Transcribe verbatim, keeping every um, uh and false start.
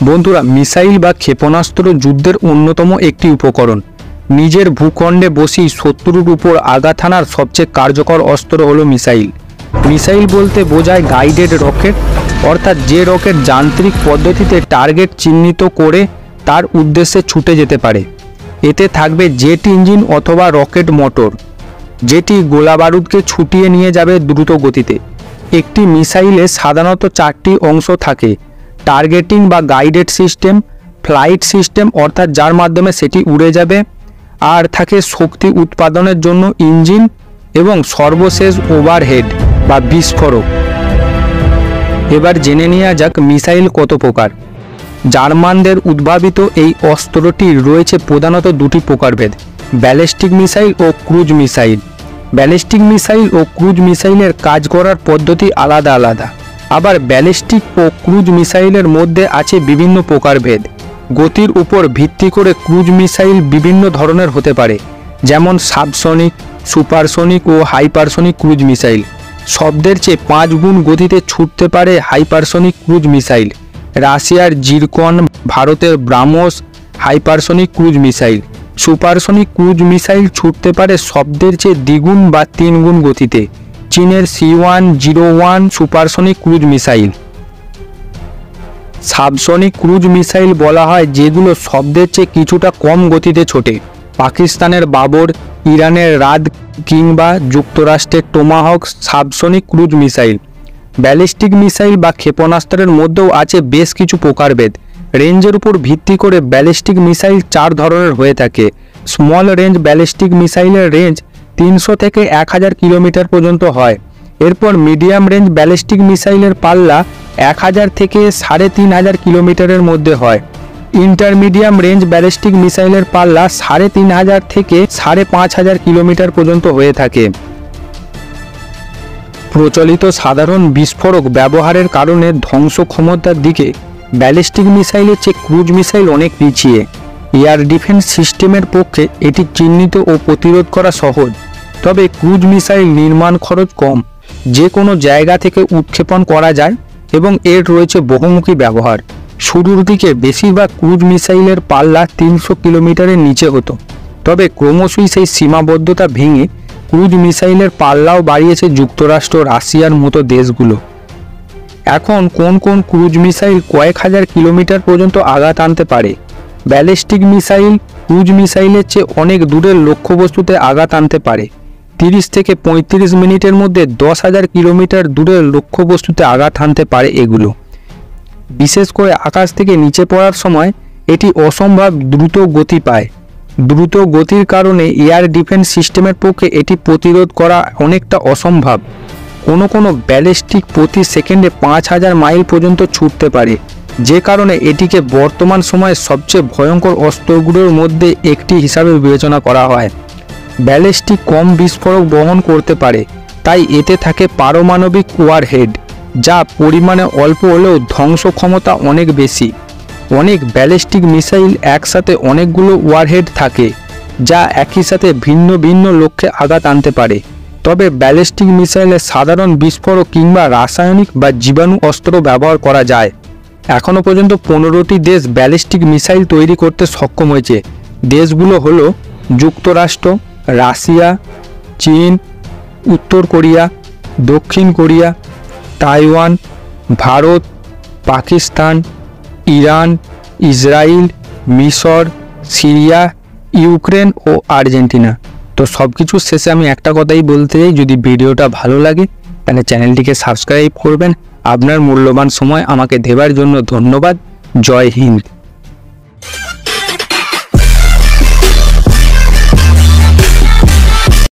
বন্ধুরা, মিসাইল বা ক্ষেপণাস্ত্র যুদ্ধের অন্যতম একটি উপকরণ। নিজের ভূখণ্ডে বসেই শত্রুর উপর আঘাত হানার সবচেয়ে কার্যকর অস্ত্র হলো মিসাইল। মিসাইল বলতে বোঝায় গাইডেড রকেট, অর্থাৎ যে রকেট যান্ত্রিক পদ্ধতিতে টার্গেট চিহ্নিত করে তার উদ্দেশ্যে ছুটে যেতে পারে। এতে থাকবে জেট ইঞ্জিন অথবা রকেট মোটর, যেটি গোলাবারুদকে ছুটিয়ে নিয়ে যাবে দ্রুত গতিতে। একটি মিসাইলে সাধারণত চারটি অংশ থাকে: টার্গেটিং বা গাইডেড সিস্টেম, ফ্লাইট সিস্টেম অর্থাৎ যার মাধ্যমে সেটি উড়ে যাবে, আর থাকে শক্তি উৎপাদনের জন্য ইঞ্জিন, এবং সর্বশেষ ওভারহেড বা বিস্ফোরক। এবার জেনে নেওয়া যাক মিসাইল কত প্রকার। জার্মানদের উদ্ভাবিত এই অস্ত্রটির রয়েছে প্রধানত দুটি প্রকারভেদ: ব্যালিস্টিক মিসাইল ও ক্রুজ মিসাইল। ব্যালিস্টিক মিসাইল ও ক্রুজ মিসাইলের কাজ করার পদ্ধতি আলাদা আলাদা। আবার ব্যালিস্টিক ও ক্রুজ মিসাইলের মধ্যে আছে বিভিন্ন প্রকারভেদ। গতির উপর ভিত্তি করে ক্রুজ মিসাইল বিভিন্ন ধরনের হতে পারে, যেমন সাবসনিক, সুপারসনিক ও হাইপারসনিক ক্রুজ মিসাইল। শব্দের চেয়ে পাঁচ গুণ গতিতে ছুটতে পারে হাইপারসনিক ক্রুজ মিসাইল। রাশিয়ার জিরকন, ভারতের BrahMos hypersonic cruise missile. Supersonic cruise missile ছুটতে পারে শব্দের চেয়ে দ্বিগুণ বা তিন গুণ গতিতে। চীনের C one zero one supersonic cruise missile. Subsonic cruise missile বলা হয় যেগুলো শব্দের চেয়ে কিছুটা কম গতিতে ছোটে। পাকিস্তানের বাবর, ইরানের রাদ কিংবা যুক্তরাষ্ট্রের Tomahawk subsonic cruise missile. Ballistic missile বা ক্ষেপণাস্ত্রের মধ্যেও আছে বেশ কিছু প্রকারভেদ। রেঞ্জের উপর ভিত্তি করে ব্যালিস্টিক মিসাইল চার ধরনের হয়ে থাকে। স্মল রেঞ্জ ব্যালিস্টিক মিসাইলের রেঞ্জ তিনশো থেকে এক হাজার কিলোমিটার পর্যন্ত হয়। এরপর মিডিয়াম রেঞ্জ ব্যালিস্টিক মিসাইলের পাল্লা এক হাজার থেকে সাড়ে তিন হাজার কিলোমিটারের মধ্যে হয়। ইন্টারমিডিয়াম রেঞ্জ ব্যালিস্টিক মিসাইলের পাল্লা সাড়ে তিন হাজার থেকে সাড়ে পাঁচ হাজার কিলোমিটার পর্যন্ত হয়ে থাকে। প্রচলিত সাধারণ বিস্ফোরক ব্যবহারের কারণে ধ্বংস ক্ষমতার দিকে ব্যালিস্টিক মিসাইলের চেয়ে ক্রুজ মিসাইল অনেক পিছিয়ে। এয়ার ডিফেন্স সিস্টেমের পক্ষে এটি চিহ্নিত ও প্রতিরোধ করা সহজ। তবে ক্রুজ মিসাইল নির্মাণ খরচ কম, যে কোনো জায়গা থেকে উৎক্ষেপণ করা যায় এবং এর রয়েছে বহুমুখী ব্যবহার। শুরুর দিকে বেশিরভাগ ক্রুজ মিসাইলের পাল্লা তিনশো কিলোমিটারের নিচে হতো, তবে ক্রমশই সেই সীমাবদ্ধতা ভেঙে ক্রুজ মিসাইলের পাল্লাও বাড়িয়েছে যুক্তরাষ্ট্র, রাশিয়ার মতো দেশগুলো। এখন কোন কোন ক্রুজ মিসাইল কয়েক হাজার কিলোমিটার পর্যন্ত আঘাত আনতে পারে? ব্যালিস্টিক মিসাইল ক্রুজ মিসাইলের চেয়ে অনেক দূরের লক্ষ্যবস্তুতে আঘাত আনতে পারে। তিরিশ থেকে পঁয়ত্রিশ মিনিটের মধ্যে দশ হাজার কিলোমিটার দূরের লক্ষ্যবস্তুতে আঘাত হানতে পারে এগুলো। বিশেষ করে আকাশ থেকে নিচে পড়ার সময় এটি অসম্ভব দ্রুত গতি পায়। দ্রুত গতির কারণে এয়ার ডিফেন্স সিস্টেমের পক্ষে এটি প্রতিরোধ করা অনেকটা অসম্ভব। কোনো কোনো ব্যালিস্টিক প্রতি সেকেন্ডে পাঁচ হাজার মাইল পর্যন্ত ছুটতে পারে, যে কারণে এটিকে বর্তমান সময়ে সবচেয়ে ভয়ঙ্কর অস্ত্রগুলোর মধ্যে একটি হিসাবে বিবেচনা করা হয়। ব্যালিস্টিক কম বিস্ফোরক বহন করতে পারে, তাই এতে থাকে পারমাণবিক ওয়ারহেড, যা পরিমাণে অল্প হলেও ধ্বংস ক্ষমতা অনেক বেশি। অনেক ব্যালিস্টিক মিসাইল একসাথে অনেকগুলো ওয়ারহেড থাকে, যা একই সাথে ভিন্ন ভিন্ন লক্ষ্যে আঘাত আনতে পারে। তবে ব্যালিস্টিক মিসাইলে সাধারণ বিস্ফোরক কিংবা রাসায়নিক বা জীবাণু অস্ত্র ব্যবহার করা যায়। এখনও পর্যন্ত পনেরোটি দেশ ব্যালিস্টিক মিসাইল তৈরি করতে সক্ষম হয়েছে। দেশগুলো হলো যুক্তরাষ্ট্র, রাশিয়া, চীন, উত্তর কোরিয়া, দক্ষিণ Korea, Taiwan, Bharat, Pakistan, Iran, Israel, মিশর, সিরিয়া, ইউক্রেন ও আর্জেন্টিনা। তো সব কিছু শেষে আমি একটা কথাই বলতে চাই, যদি ভিডিওটা ভালো লাগে তাহলে চ্যানেলটিকে সাবস্ক্রাইব করবেন। আপনার মূল্যবান সময় আমাকে দেওয়ার জন্য ধন্যবাদ। জয় হিন্দ।